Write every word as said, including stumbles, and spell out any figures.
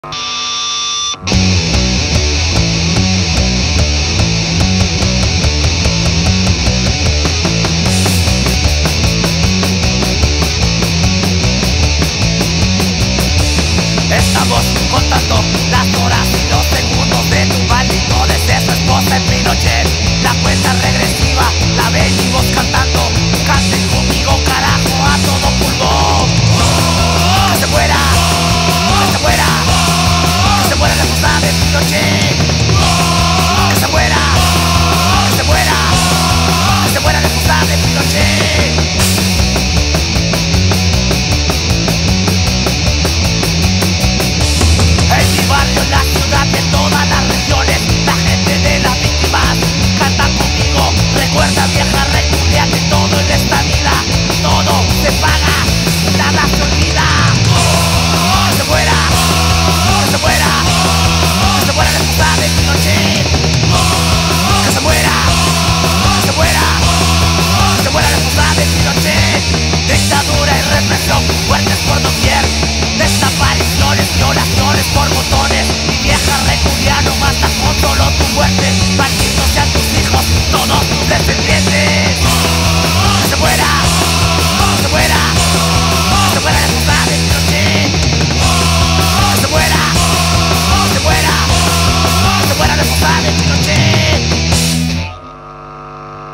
Estamos contando las horas y los segundos de tu maldito deceso, esposa en Pinochet. La cuenta regresiva la venimos